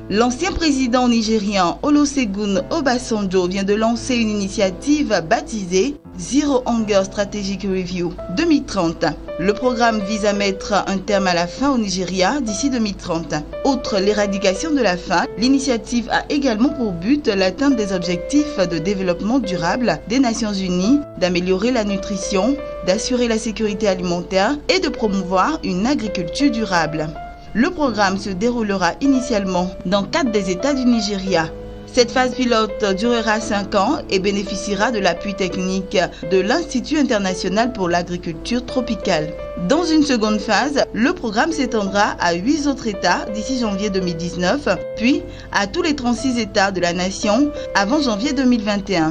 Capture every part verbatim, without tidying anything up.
L'ancien président nigérian Olusegun Obasanjo vient de lancer une initiative baptisée Zero Hunger Strategic Review deux mille trente. Le programme vise à mettre un terme à la faim au Nigeria d'ici deux mille trente. Outre l'éradication de la faim, l'initiative a également pour but l'atteinte des objectifs de développement durable des Nations Unies, d'améliorer la nutrition, d'assurer la sécurité alimentaire et de promouvoir une agriculture durable. Le programme se déroulera initialement dans quatre des États du Nigeria. Cette phase pilote durera cinq ans et bénéficiera de l'appui technique de l'Institut international pour l'agriculture tropicale. Dans une seconde phase, le programme s'étendra à huit autres États d'ici janvier deux mille dix-neuf, puis à tous les trente-six États de la nation avant janvier deux mille vingt et un.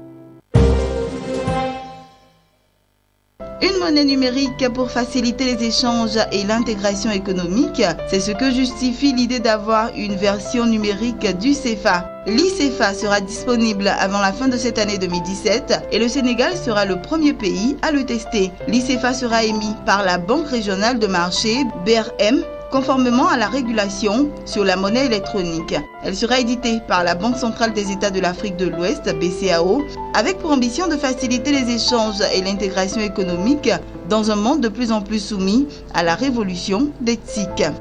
Une monnaie numérique pour faciliter les échanges et l'intégration économique, c'est ce que justifie l'idée d'avoir une version numérique du C F A. L'I C F A sera disponible avant la fin de cette année deux mille dix-sept et le Sénégal sera le premier pays à le tester. L'I C F A sera émis par la Banque régionale de marché B R M, conformément à la régulation sur la monnaie électronique. Elle sera éditée par la Banque centrale des États de l'Afrique de l'Ouest, B C A O, avec pour ambition de faciliter les échanges et l'intégration économique dans un monde de plus en plus soumis à la révolution des T I C.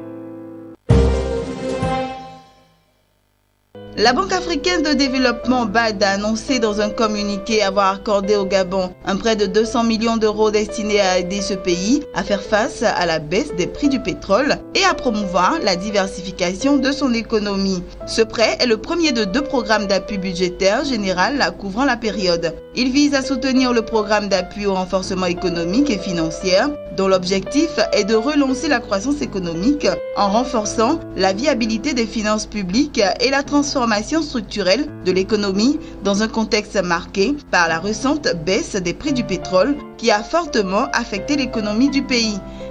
La Banque africaine de développement B A D a annoncé dans un communiqué avoir accordé au Gabon un prêt de deux cents millions d'euros destiné à aider ce pays à faire face à la baisse des prix du pétrole et à promouvoir la diversification de son économie. Ce prêt est le premier de deux programmes d'appui budgétaire général couvrant la période. Il vise à soutenir le programme d'appui au renforcement économique et financier, dont l'objectif est de relancer la croissance économique en renforçant la viabilité des finances publiques et la transformation structurelle de l'économie dans un contexte marqué par la récente baisse des prix du pétrole qui a fortement affecté l'économie du pays.